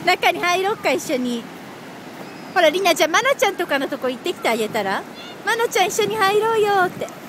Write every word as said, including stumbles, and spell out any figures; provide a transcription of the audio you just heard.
中に入ろうか、一緒に。ほら、りなちゃん、まなちゃんとかのとこ行ってきてあげたら。まなちゃん一緒に入ろうよって。